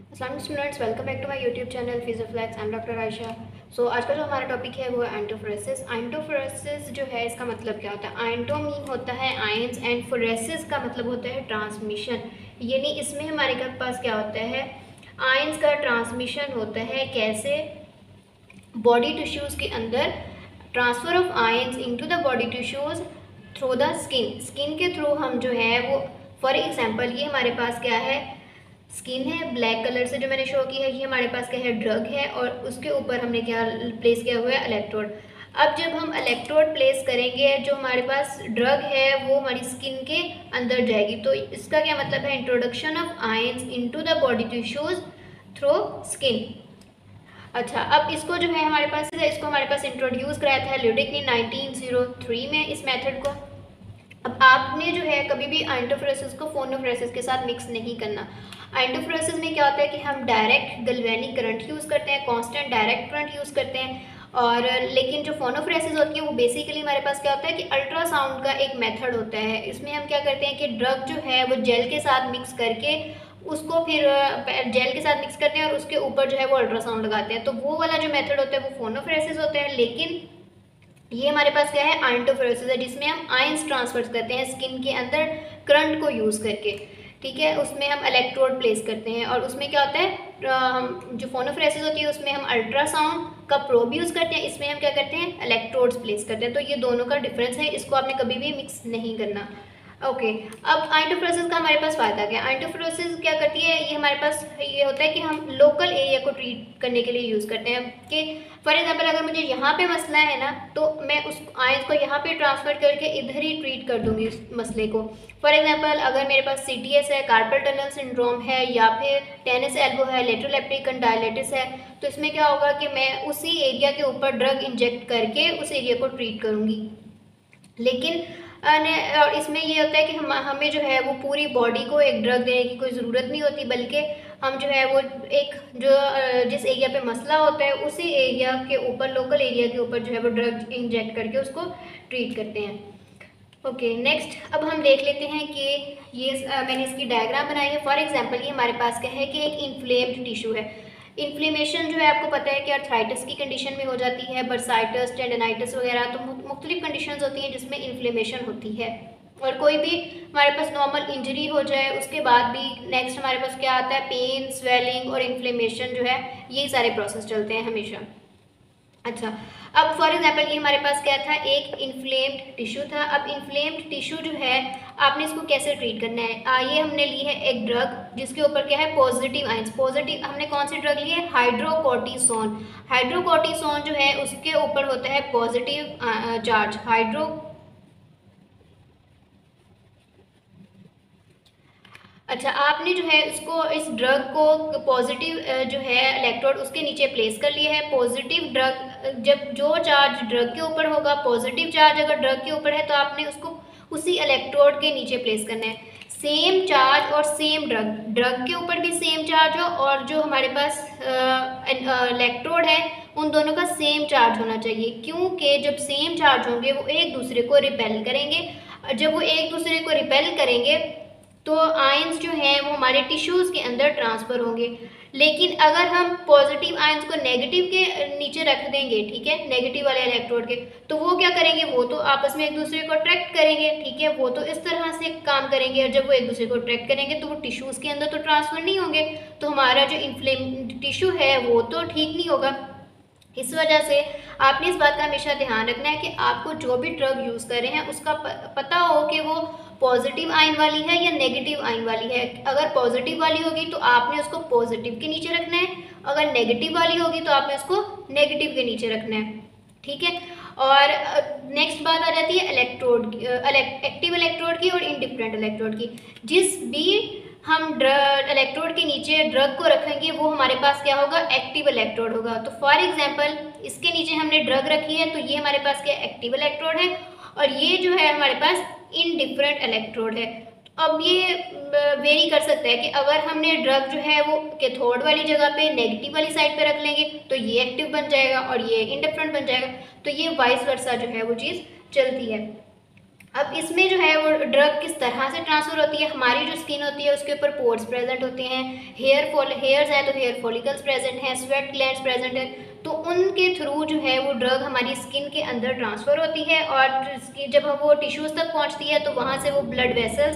अस्सलाम students, welcome back to my YouTube channel Physioflex. I am doctor Ayesha. आज का जो हमारा टॉपिक है वो है एंटोफोरेसिस। एंटोफोरेसिस जो है इसका मतलब क्या होता है? एंटो मीन होता है आयंस एंड फोरेसिस का मतलब होता है ट्रांसमिशन। यानी इसमें हमारे पास क्या होता है? आयंस का ट्रांसमिशन होता है। कैसे? बॉडी टिश्यूज़ के अंदर transfer of ions into the body tissues through the skin के थ्रू हम जो है वो, फॉर एग्जांपल ये हमारे पास क्या है? स्किन है, ब्लैक कलर से जो मैंने शो की है, ये हमारे पास क्या है? ड्रग है, और उसके ऊपर हमने क्या प्लेस किया हुआ है? इलेक्ट्रोड। अब जब हम इलेक्ट्रोड प्लेस करेंगे, जो हमारे पास ड्रग है वो हमारी स्किन के अंदर जाएगी। तो इसका क्या मतलब है? Introduction of ions into the body tissues through skin. अच्छा, अब इसको जो है हमारे पास इंट्रोड्यूस कराया था ल्यूडिक ने 1903 में इस मेथड को। अब आपने जो है कभी भी एंटोफोरेसिस को फोनोफोरेसिस के साथ मिक्स नहीं करना। एंटोफोरेसिस में क्या होता है कि हम डायरेक्ट गैल्वेनिक करंट यूज़ करते हैं, कांस्टेंट डायरेक्ट करंट यूज़ करते हैं। और लेकिन जो फोनोफोरेसिस होती है वो बेसिकली हमारे पास क्या होता है कि अल्ट्रासाउंड का एक मेथड होता है। इसमें हम क्या करते हैं कि ड्रग जो है वो जेल के साथ मिक्स करके उसको फिर जेल के साथ मिक्स करते हैं और उसके ऊपर जो है वो अल्ट्रासाउंड लगाते हैं। तो वो वाला जो मेथड होता है वो फोनोफोरेसिस होता है। लेकिन ये हमारे पास क्या है? एंटोफोरेसिस है, जिसमें हम आयंस ट्रांसफर करते हैं स्किन के अंदर करंट को यूज़ करके। ठीक है, उसमें हम इलेक्ट्रोड प्लेस करते हैं और उसमें क्या होता है? हम जो फोनोफोरेसिस होती है उसमें हम अल्ट्रासाउंड का प्रोब यूज़ करते हैं, इसमें हम क्या करते हैं? इलेक्ट्रोड्स प्लेस करते हैं। तो ये दोनों का डिफरेंस है, इसको आपने कभी भी मिक्स नहीं करना। ओके, अब एंटोफोरेसिस का हमारे पास फ़ायदा क्या है? एंटोफोरेसिस क्या करती है? ये हमारे पास ये होता है कि हम लोकल एरिया को ट्रीट करने के लिए यूज़ करते हैं। कि फॉर एग्जांपल अगर मुझे यहाँ पे मसला है ना, तो मैं उस आयंस को यहाँ पे ट्रांसफ़र करके इधर ही ट्रीट कर दूँगी उस मसले को। फॉर एग्जांपल अगर मेरे पास CTS है, कार्पल टनल सिंड्रोम है, या फिर टेनिस एल्बो है, लेटरल एपिक कंडाइलेटिस है, तो इसमें क्या होगा कि मैं उसी एरिया के ऊपर ड्रग इंजेक्ट करके उस एरिया को ट्रीट करूँगी। लेकिन और इसमें ये होता है कि हमें जो है वो पूरी बॉडी को एक ड्रग देने की कोई ज़रूरत नहीं होती, बल्कि हम जो है वो एक जो जिस एरिया पे मसला होता है उसी एरिया के ऊपर, लोकल एरिया के ऊपर जो है वो ड्रग इंजेक्ट करके उसको ट्रीट करते हैं। ओके, नेक्स्ट अब हम देख लेते हैं कि ये मैंने इसकी डायग्राम बनाई है। फॉर एग्जांपल ये हमारे पास क्या है कि एक इन्फ्लेम्ड टिश्यू है। इन्फ्लेमेशन जो है आपको पता है कि अर्थराइटिस की कंडीशन में हो जाती है, बर्साइटिस, टेंडनाइटिस वगैरह, तो मुख्तलिफ कंडीशंस होती हैं जिसमें इन्फ्लेमेशन होती है। और कोई भी हमारे पास नॉर्मल इंजरी हो जाए उसके बाद भी नेक्स्ट हमारे पास क्या आता है? पेन, स्वेलिंग और इन्फ्लेमेशन जो है, यही सारे प्रोसेस चलते हैं हमेशा। अच्छा, अब फॉर एग्जांपल ये हमारे पास क्या था? एक इन्फ्लेम्ड टिश्यू था। अब इन्फ्लेम्ड टिश्यू जो है आपने इसको कैसे ट्रीट करना है? ये हमने ली है एक ड्रग जिसके ऊपर क्या है? Positive ions. पॉजिटिव हमने कौन सी ड्रग ली है? हाइड्रोकोर्टिसोन। हाइड्रोकोर्टिसोन जो है उसके ऊपर होता है पॉजिटिव चार्ज। अच्छा, आपने जो है इसको, इस ड्रग को पॉजिटिव जो है इलेक्ट्रोड उसके नीचे प्लेस कर लिया है। पॉजिटिव ड्रग, जब जो चार्ज ड्रग के ऊपर होगा, पॉजिटिव चार्ज अगर ड्रग के ऊपर है तो आपने उसको उसी इलेक्ट्रोड के नीचे प्लेस करना है। सेम चार्ज और सेम ड्रग के ऊपर भी सेम चार्ज हो, और जो हमारे पास इलेक्ट्रोड है उन दोनों का सेम चार्ज होना चाहिए। क्योंकि जब सेम चार्ज होंगे वो एक दूसरे को रिपेल करेंगे। जब वो एक दूसरे को रिपेल करेंगे तो आयंस जो हैं वो हमारे टिश्यूज़ के अंदर ट्रांसफ़र होंगे। लेकिन अगर हम पॉजिटिव आयंस को नेगेटिव के नीचे रख देंगे, ठीक है, नेगेटिव वाले इलेक्ट्रोड के, तो वो क्या करेंगे? वो तो आपस में एक दूसरे को अट्रैक्ट करेंगे, ठीक है, वो तो इस तरह से काम करेंगे। और जब वो एक दूसरे को अट्रैक्ट करेंगे तो वो टिश्यूज़ के अंदर तो ट्रांसफ़र नहीं होंगे, तो हमारा जो इन्फ्लेम्ड टिश्यू है वो तो ठीक नहीं होगा। इस वजह से आपने इस बात का हमेशा ध्यान रखना है कि आपको जो भी ड्रग यूज़ कर रहे हैं उसका पता हो कि वो पॉजिटिव आयन वाली है या नेगेटिव आयन वाली है। अगर पॉजिटिव वाली होगी तो आपने उसको पॉजिटिव के नीचे रखना है, अगर नेगेटिव वाली होगी तो आपने उसको नेगेटिव के नीचे रखना है। ठीक है, और नेक्स्ट बात आ जाती है इलेक्ट्रोड की, एक्टिव इलेक्ट्रोड की और इंडिफरेंट इलेक्ट्रोड की। जिस भी हम इलेक्ट्रोड के नीचे ड्रग को रखेंगे वो हमारे पास क्या होगा? एक्टिव इलेक्ट्रोड होगा। तो फॉर एग्जांपल इसके नीचे हमने ड्रग रखी है तो ये हमारे पास क्या? एक्टिव इलेक्ट्रोड है, और ये जो है हमारे पास इनडिफरेंट इलेक्ट्रोड है। अब ये वेरी कर सकता है कि अगर हमने ड्रग जो है वो कैथोड वाली जगह पे, नेगेटिव वाली साइड पे रख लेंगे तो ये एक्टिव बन जाएगा और ये इनडिफरेंट बन जाएगा। तो ये वाइस वर्सा जो है वो चीज़ चलती है। अब इसमें जो है वो ड्रग किस तरह से ट्रांसफ़र होती है, हमारी जो स्किन होती है उसके ऊपर पोर्स प्रेजेंट होते हैं, हेयर्स हैं तो हेयर फॉलिकल्स प्रेजेंट हैं, स्वेट ग्लैंड्स प्रेजेंट हैं, तो उनके थ्रू जो है वो ड्रग हमारी स्किन के अंदर ट्रांसफ़र होती है और जब वो टिश्यूज़ तक पहुंचती है तो वहाँ से वो ब्लड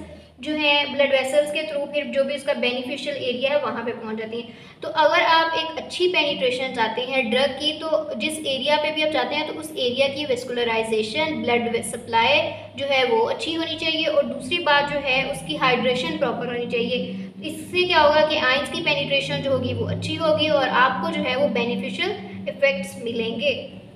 वेसल्स के थ्रू फिर जो भी उसका बेनिफिशियल एरिया है वहाँ पे पहुँच जाती है। तो अगर आप एक अच्छी पेनिट्रेशन चाहते हैं ड्रग की, तो जिस एरिया पे भी आप चाहते हैं तो उस एरिया की वेस्कुलराइजेशन, ब्लड सप्लाई जो है वो अच्छी होनी चाहिए, और दूसरी बात जो है उसकी हाइड्रेशन प्रॉपर होनी चाहिए। इससे क्या होगा कि आयंस की पेनिट्रेशन जो होगी वो अच्छी होगी और आपको जो है वो बेनिफिशियल इफेक्ट्स मिलेंगे।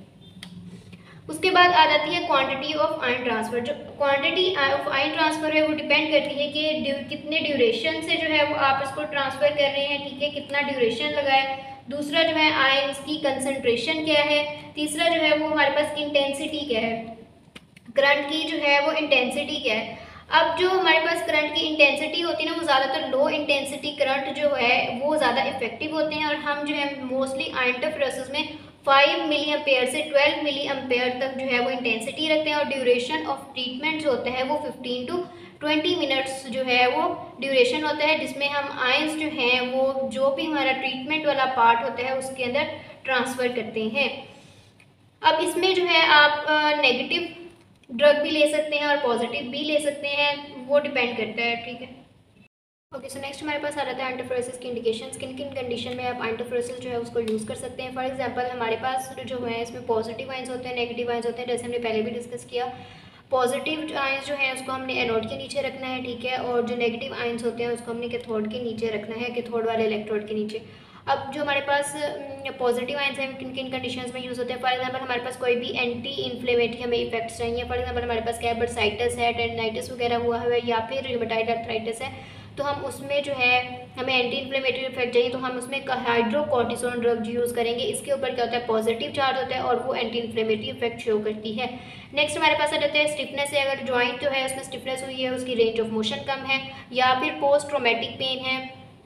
उसके बाद आ जाती है क्वांटिटी ऑफ आयन ट्रांसफ़र। जो क्वांटिटी ऑफ आयन ट्रांसफ़र है वो डिपेंड करती है कि कितने ड्यूरेशन से जो है वो आप इसको ट्रांसफ़र कर रहे हैं, ठीक है, कितना ड्यूरेशन लगा है। दूसरा जो है आयंस की कंसंट्रेशन क्या है। तीसरा जो है वो हमारे पास इंटेंसिटी क्या है, करंट की जो है वो इंटेंसिटी क्या है। अब जो हमारे पास करंट की इंटेंसिटी होती है ना, वो ज़्यादातर लो इंटेंसिटी करंट जो है वो ज़्यादा इफेक्टिव होते हैं, और हम जो है मोस्टली आयंटोफ्रेसिस में 5 मिली एम्पेयर से 12 मिली एम्पेयर तक जो है वो इंटेंसिटी रखते हैं, और ड्यूरेशन ऑफ ट्रीटमेंट जो होता है वो 15 to 20 मिनट्स जो है वो ड्यूरेशन होता है, जिसमें हम आयंस जो हैं वो जो भी हमारा ट्रीटमेंट वाला पार्ट होता है उसके अंदर ट्रांसफ़र करते हैं। अब इसमें जो है आप नेगेटिव ड्रग भी ले सकते हैं और पॉजिटिव भी ले सकते हैं, वो डिपेंड करता है, ठीक है। ओके, सो नेक्स्ट हमारे पास आ जाता है एंटीफ्लोरेसिस की इंडिकेशंस। किन किन कंडीशन में आप एंटीफ्लोरेसिस जो है उसको यूज़ कर सकते हैं। फॉर एग्जांपल हमारे पास जो है इसमें पॉजिटिव आयंस होते हैं, नेगेटिव आयंस होते हैं, जैसे हमने पहले भी डिस्कस किया। पॉजिटिव आयंस जो है उसको हमने एनोड के नीचे रखना है, ठीक है, और जो नेगेटिव आयंस होते हैं उसको हमने कैथोड के नीचे रखना है, कैथोड वाले इलेक्ट्रोड के नीचे। अब जो हमारे पास पॉजिटिव आयंस हैं किन किन कंडीशंस में यूज़ होते हैं। फॉर एग्जांपल हमारे पास कोई भी एंटी इन्फ्लेमेटरी हमें इफेक्ट्स चाहिए। फॉर एग्जांपल हमारे पास क्या है, बर्साइटिस है, टेंडाइटिस वगैरह हुआ है, या फिर रिमेटॉइड आर्थराइटिस है, तो हम उसमें जो है हमें एंटी इन्फ्लेमेटरी इफेक्ट चाहिए, तो हम उसमें हाइड्रोकोर्टिसोन ड्रग यूज़ करेंगे। इसके ऊपर क्या होता है, पॉजिटिव चार्ज होता है और वो एंटी इन्फ्लेमेटरी इफेक्ट शो करती है। नेक्स्ट हमारे पास आ जाता है स्टिफनेस है। अगर जॉइंट जो है उसमें स्टिफनेस हुई है, उसकी रेंज ऑफ मोशन कम है, या फिर पोस्ट ट्रोमेटिक पेन है,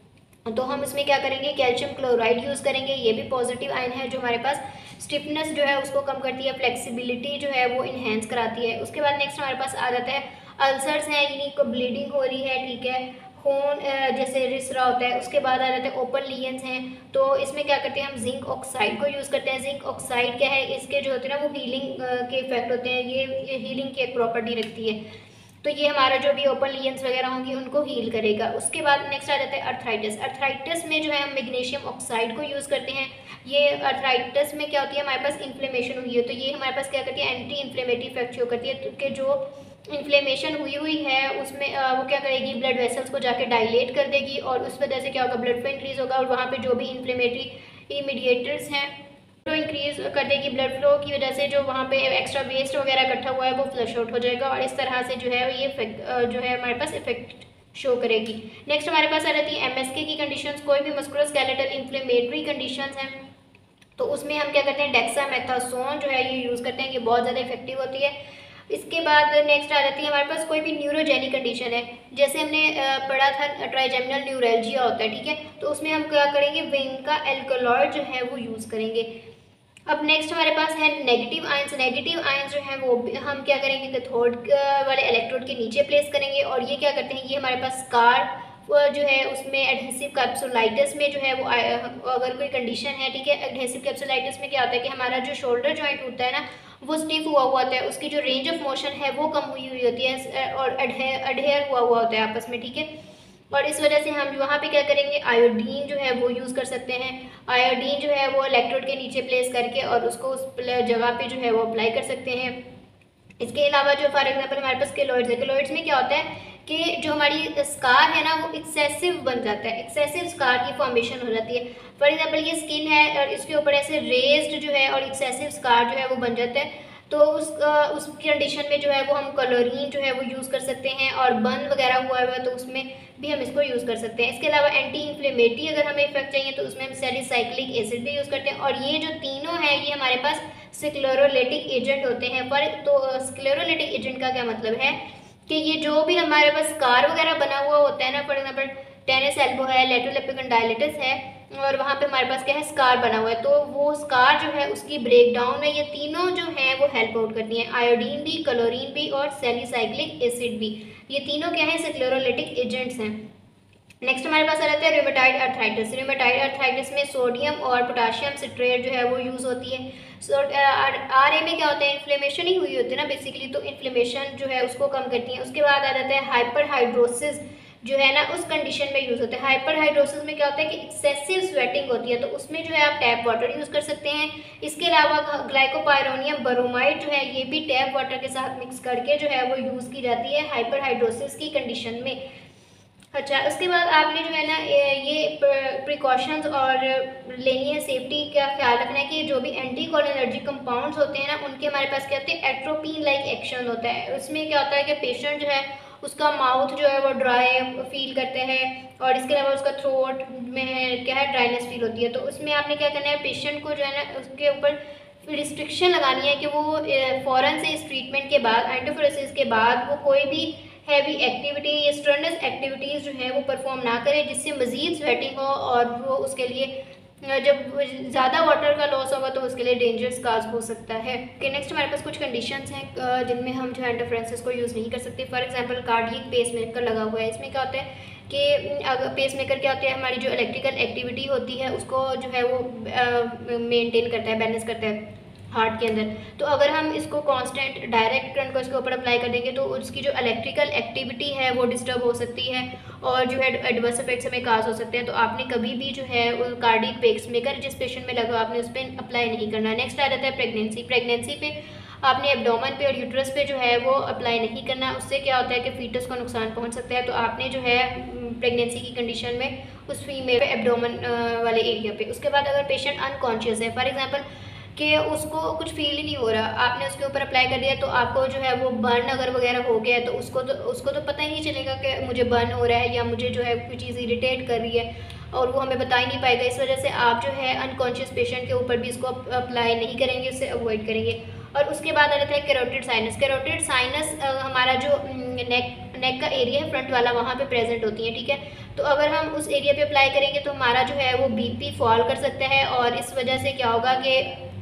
तो हम इसमें क्या करेंगे, कैल्शियम क्लोराइड यूज़ करेंगे। ये भी पॉजिटिव आयन है जो हमारे पास स्टिफनेस जो है उसको कम करती है, फ्लेक्सिबिलिटी जो है वो इन्हेंस कराती है। उसके बाद नेक्स्ट हमारे पास आ जाता है अल्सर्स हैं, यानी को ब्लीडिंग हो रही है, ठीक है, खून जैसे रिस रहा होता है। उसके बाद आ जाते हैं ओपन लीजन्स हैं, तो इसमें क्या करते हैं हम जिंक ऑक्साइड को यूज़ करते हैं। जिंक ऑक्साइड क्या है, इसके जो होते हैं ना वो हीलिंग के इफेक्ट होते हैं, ये हीलिंग की एक प्रॉपर्टी रखती है, तो ये हमारा जो भी ओपन लीजन्स वगैरह होंगी उनको हील करेगा। उसके बाद नेक्स्ट आ जाता है अर्थराइटिस। अर्थराइटिस में जो है हम मैग्नीशियम ऑक्साइड को यूज़ करते हैं। ये अर्थराइटिस में क्या होती है, हमारे पास इन्फ्लेमेशन हुई है, तो ये हमारे पास क्या करती है, एंटी इन्फ्लेमेटरी इफेक्ट शो करती है, क्योंकि जो इन्फ्लेमेशन हुई है उसमें वो क्या करेगी, ब्लड वेसल्स को जाके डायलेट कर देगी, और उस वजह से क्या होगा, ब्लड फ्लो इंक्रीज होगा, और वहाँ पे जो भी इन्फ्लेमेटरी इमीडिएटर्स हैं तो इंक्रीज कर देगी। ब्लड फ्लो की वजह से जो वहाँ पे एक्स्ट्रा वेस्ट वगैरह इकट्ठा हुआ है वो फ्लश आउट हो जाएगा, और इस तरह से जो है ये जो है हमारे पास इफेक्ट शो करेगी। नेक्स्ट हमारे पास आ जाती है एमएसके की कंडीशंस। कोई भी मस्कुलोस्केलेटल इन्फ्लेमेटरी कंडीशंस हैं तो उसमें हम क्या करते हैं, डेक्सामेथासोन जो है ये यूज़ करते हैं, ये बहुत ज़्यादा इफेक्टिव होती है। इसके बाद नेक्स्ट आ जाती है हमारे पास कोई भी न्यूरोजेनिक कंडीशन है, जैसे हमने पढ़ा था ट्राइजेमिनल न्यूरैल्जिया होता है, ठीक है, तो उसमें हम क्या करेंगे, विंग का एल्कलॉइड जो है वो यूज़ करेंगे। अब नेक्स्ट हमारे पास है नेगेटिव आयंस। नेगेटिव आयंस जो है वो हम क्या करेंगे, कैथोड वाले इलेक्ट्रोड के नीचे प्लेस करेंगे, और ये क्या करते हैं, ये हमारे पास स्कार जो है उसमें एडहेसिव कैप्सुलाइटिस में जो है वो अगर कोई कंडीशन है, ठीक है, एडहेसिव कैप्सुलाइटिस में क्या होता है कि हमारा जो शोल्डर जॉइंट होता है ना वो स्टिफ हुआ हुआ होता है, उसकी जो रेंज ऑफ मोशन है वो कम हुई हुई होती है, और अडहेयर हुआ हुआ होता है आपस में, ठीक है, और इस वजह से हम वहाँ पे क्या करेंगे, आयोडीन जो है वो यूज़ कर सकते हैं। आयोडीन जो है वो इलेक्ट्रोड के नीचे प्लेस करके और उसको उस जगह पे जो है वो अप्लाई कर सकते हैं। इसके अलावा जो फॉर एग्जांपल हमारे पास केलॉइड्स है, केलॉइड्स में क्या होता है कि जो हमारी स्कार है ना वो एक्सेसिव बन जाता है, एक्सेसिव स्कार की फॉर्मेशन हो जाती है। फॉर एग्जांपल ये स्किन है और इसके ऊपर ऐसे रेज्ड जो है और एक्सेसिव स्कार जो है वो बन जाता है, तो उस कंडीशन में जो है वो हम क्लोरीन जो है वो यूज़ कर सकते हैं, और बर्न वगैरह हुआ है तो उसमें भी हम इसको यूज़ कर सकते हैं। इसके अलावा एंटी इन्फ्लेमेटरी अगर हमें इफेक्ट चाहिए तो उसमें हम सैलिसाइक्लिक एसिड भी यूज़ करते हैं, और ये जो तीनों हैं ये हमारे पास स्क्लेरोलाइटिक एजेंट होते हैं। पर तो स्क्लेरोलाइटिक एजेंट का क्या मतलब है कि ये जो भी हमारे पास स्कार वगैरह बना हुआ होता है ना, फॉर एग्जाम्पल टेनिस एल्बो है, लेटरल एपिकंडाइलिटिस है, और वहाँ पे हमारे पास क्या है, स्कार बना हुआ है, तो वो स्कार जो है उसकी ब्रेक डाउन में ये तीनों जो हैं वो हेल्प आउट करती हैं, आयोडीन भी, क्लोरीन भी और सैलिसाइक्लिक एसिड भी। ये तीनों क्या है, स्क्लेरोलाइटिक एजेंट्स हैं। नेक्स्ट हमारे पास आ जाता है रूमेटाइड अर्थराइटिस। रूमेटाइड अर्थराइटिस में सोडियम और पोटाशियम सिट्रेट जो है वो यूज़ होती है। RA में क्या होता है, इन्फ्लेमेशन ही हुई होती है ना बेसिकली, तो इन्फ्लेमेशन जो है उसको कम करती है। उसके बाद आ जाता है हाइपरहाइड्रोसिस जो है ना, उस कंडीशन में यूज़ होता है। हाइपरहाइड्रोसिस में क्या होता है कि एक्सेसिव स्वेटिंग होती है, तो उसमें जो है आप टैप वाटर यूज़ कर सकते हैं। इसके अलावा ग्लाइकोपायरोनियम ब्रोमाइड जो है ये भी टैप वाटर के साथ मिक्स करके जो है वो यूज़ की जाती है हाइपरहाइड्रोसिस की कंडीशन में। अच्छा, उसके बाद आपने जो है ना ये प्रिकॉशंस और लेनी है, सेफ्टी का ख्याल रखना है कि जो भी एंटी कोलिनर्जिक कंपाउंड्स होते हैं ना उनके हमारे पास क्या होते हैं, एट्रोपिन लाइक एक्शन होता है। उसमें क्या होता है कि पेशेंट जो है उसका माउथ जो है वो ड्राई फील करते हैं और इसके अलावा उसका थ्रोट में क्या है, ड्राइनेस फील होती है। तो उसमें आपने क्या करना है, पेशेंट को जो है ना उसके ऊपर रिस्ट्रिक्शन लगानी है कि वो फ़ौरन से इस ट्रीटमेंट के बाद, एंटीफ्लोरेसिस के बाद वो कोई भी हैवी एक्टिविटी या स्ट्रेनस एक्टिविटीज़ जो है वो परफॉर्म ना करें जिससे मज़ीद स्वेटिंग हो और वो उसके लिए जब ज़्यादा वाटर का लॉस होगा तो उसके लिए डेंजरस काज हो सकता है। कि नेक्स्ट हमारे पास कुछ कंडीशंस हैं जिनमें हम जो है इंटरफ्रेंसेस को यूज़ नहीं कर सकते। For example cardiac pacemaker लगा हुआ है, इसमें क्या होता है कि अगर पेस मेकर क्या होता है, हमारी जो इलेक्ट्रिकल एक्टिविटी होती है उसको जो है वो मेनटेन करता है, बैलेंस करता है हार्ट के अंदर। तो अगर हम इसको कांस्टेंट डायरेक्ट करंट को इसके ऊपर अप्लाई कर देंगे तो उसकी जो इलेक्ट्रिकल एक्टिविटी है वो डिस्टर्ब हो सकती है और जो है एडवर्स इफेक्ट्स हमें काज हो सकते हैं। तो आपने कभी भी जो है कार्डियक पेस मेकर जिस पेशेंट में लगा आपने उस पर अप्लाई नहीं करना। नेक्स्ट आ जाता है प्रेगनेंसी। प्रेगनेंसी पे आपने एब्डोमेन पे और यूट्रस पे जो है वो अप्लाई नहीं करना, उससे क्या होता है कि फीटस को नुकसान पहुंच सकता है। तो आपने जो है प्रेगनेंसी की कंडीशन में उस फीमेल एब्डोमेन वाले एरिया पे। उसके बाद अगर पेशेंट अनकॉन्शियस है, फॉर एग्जाम्पल कि उसको कुछ फील ही नहीं हो रहा, आपने उसके ऊपर अप्लाई कर दिया तो आपको जो है वो बर्न अगर वगैरह हो गया है तो उसको तो पता ही नहीं चलेगा कि मुझे बर्न हो रहा है या मुझे जो है कोई चीज़ इरिटेट कर रही है और वो हमें बता ही नहीं पाएगा। इस वजह से आप जो है अनकॉन्शियस पेशेंट के ऊपर भी इसको अप्लाई नहीं करेंगे, उससे अवॉइड करेंगे। और उसके बाद आ जाता है कैरोटिड साइनस। कैरोटिड साइनस हमारा जो नेक का एरिया है फ्रंट वाला, वहाँ पे प्रेजेंट होती है, ठीक है। तो अगर हम उस एरिया पे अप्लाई करेंगे तो हमारा जो है वो BP फॉल कर सकता है और इस वजह से क्या होगा कि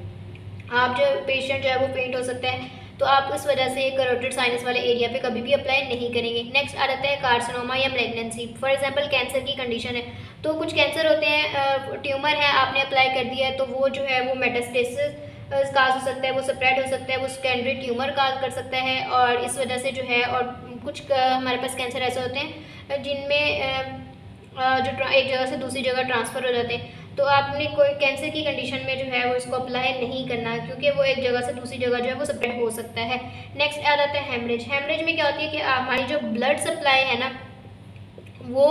आप जो पेशेंट जो है वो फेंट हो सकते हैं। तो आप इस वजह से कैरोटिड साइनस वाले एरिया पे कभी भी अप्लाई नहीं करेंगे। नेक्स्ट आ जाता है कार्सिनोमा या मैलिग्नेंसी। फॉर एग्जांपल कैंसर की कंडीशन है, तो कुछ कैंसर होते हैं, ट्यूमर है, आपने अप्लाई कर दिया है तो वो जो है वो मेटास्टेसिस काज हो सकता है, वो स्प्रेड हो सकता है, वो सेकेंडरी ट्यूमर काज कर सकता है और इस वजह से जो है, और कुछ हमारे पास कैंसर ऐसे होते हैं जिनमें जो एक जगह से दूसरी जगह ट्रांसफ़र हो जाते हैं। तो आपने कोई कैंसर की कंडीशन में जो है वो इसको अप्लाई नहीं करना क्योंकि वो एक जगह से दूसरी जगह जो है वो स्प्रेड हो सकता है। नेक्स्ट आ जाता है हेमरेज। हेमरेज में क्या होती है कि हमारी जो ब्लड सप्लाई है ना वो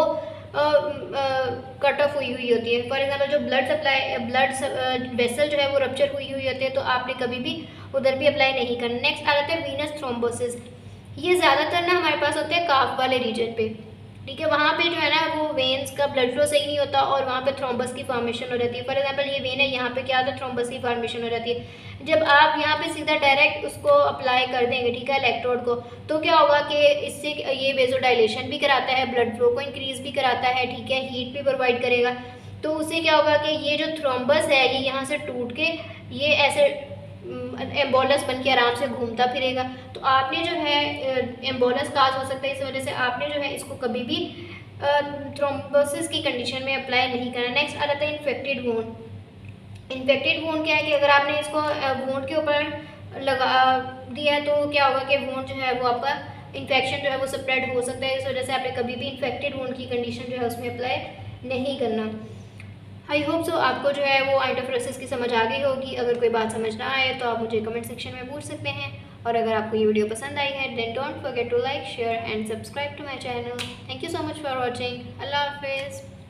कट ऑफ हुई होती है। फॉर एग्जांपल जो ब्लड वेसल जो है वो रप्चर हुई होती है, तो आपने कभी भी उधर भी अप्लाई नहीं करना। नेक्स्ट आ जाता है वीनस थ्रोम्बोसिस। ये ज़्यादातर ना हमारे पास होते हैं काफ वाले रीजन पे, ठीक है। वहाँ पे जो है ना वो वेन्स का ब्लड फ्लो सही नहीं होता और वहाँ पे थ्रोम्बस की फॉर्मेशन हो जाती है। फॉर एग्जांपल ये वेन है, यहाँ पे क्या होता है, थ्रोम्बस की फॉर्मेशन हो जाती है। जब आप यहाँ पे सीधा डायरेक्ट उसको अप्लाई कर देंगे, ठीक है, इलेक्ट्रोड को, तो क्या होगा कि इससे ये वेजोडाइलेशन भी कराता है, ब्लड फ्लो को इंक्रीज भी कराता है, ठीक है, हीट भी प्रोवाइड करेगा। तो उससे क्या होगा कि ये जो थ्रोम्बस है ये यहाँ से टूट के ये ऐसे एम्बोलस बन के आराम से घूमता फिरेगा। तो आपने जो है एम्बोलस काज हो सकता है, इस वजह से आपने जो है इसको कभी भी थ्रोम्बोसिस की कंडीशन में अप्लाई नहीं करना। नेक्स्ट आ जाता है इन्फेक्टेड वुंड। इन्फेक्टेड वुंड क्या है कि अगर आपने इसको वुंड के ऊपर लगा दिया तो क्या होगा कि वुंड जो है वो आपका इन्फेक्शन जो है वो स्प्रेड हो सकता है। इस वजह से आपने कभी भी इन्फेक्टेड वुंड की कंडीशन जो है उसमें अप्लाई नहीं करना। आई होप सो आपको जो है वो आइंटोफ्लोरेसिस की समझ आ गई होगी। अगर कोई बात समझ ना आए तो आप मुझे कमेंट सेक्शन में पूछ सकते हैं और अगर आपको ये वीडियो पसंद आई है then don't forget to like, share and subscribe to my channel. Thank you so much for watching. अल्लाह हाफिज़।